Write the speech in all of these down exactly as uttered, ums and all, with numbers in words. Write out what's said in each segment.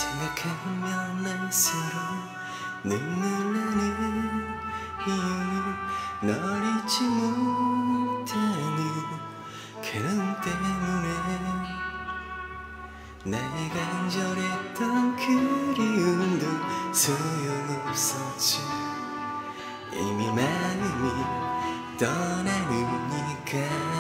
생각하면 날수록 눈물 나는 이유는 널 잊지 못하는 그런 때문에 나의 간절했던 그리움도 소용없었지. 이미 마음이 떠나느니까.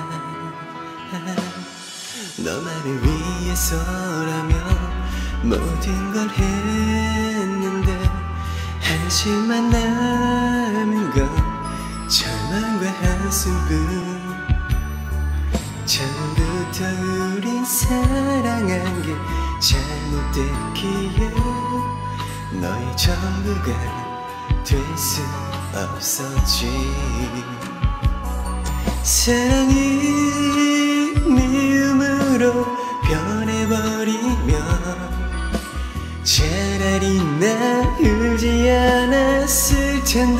너만을 위해서라면 모든 걸 했는데 한심한 남은 건 절망과 한숨뿐. 처음부터 우린 사랑한 게 잘못됐기에 너의 전부가 될 수 없었지. 사랑이 미움으로 변해버리면 차라리 나 울지 않았을 텐데.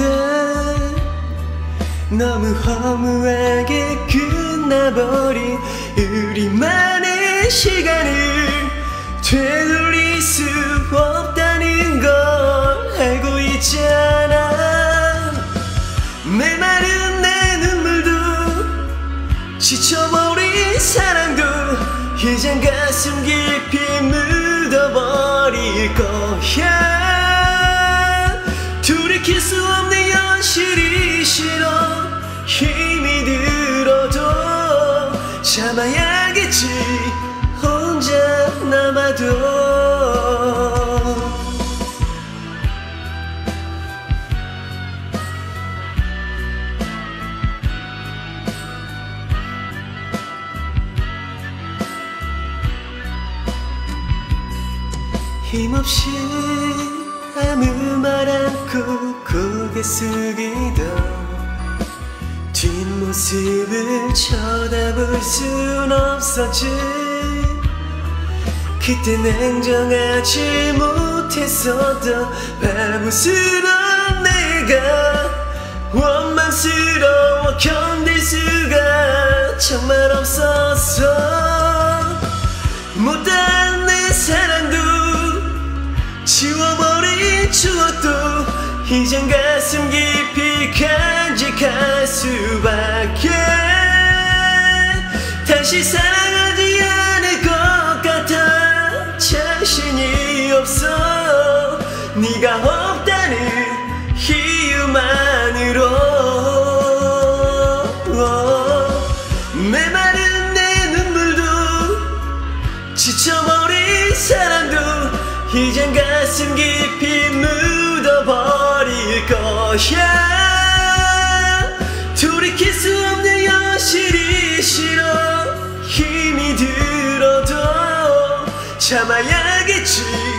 너무 허무하게 끝나버린 우리만의 시간을 되돌릴 수 없다는 걸 알고 있잖아. 메마른 내 눈물도 지쳐버린 사랑도 이젠 가슴 깊이 묻어버릴 거야. 돌이킬 수 없는 현실이 싫어. 힘이 들어도 참아야겠지 혼자 남아도. 힘없이 아무 말 않고 고개 숙이던 뒷모습을 쳐다볼 순 없었지. 그때 냉정하지 못했었던 바보스러운 내가 원망스러워 견딜 수가 정말 없었어. 못다한 내 사랑도 지워버린 추억도 이젠 가슴 깊이 간직할 수밖에. 다시 사랑하지 않을 것 같아 자신이 없어. 네가 없다는 이유만으로. 메마른 내 눈물도 지쳐버린 사랑도 이젠 가슴 깊이 묻어버릴 거야. 돌이킬 수 없는 현실이 싫어. 힘이 들어도 참아야겠지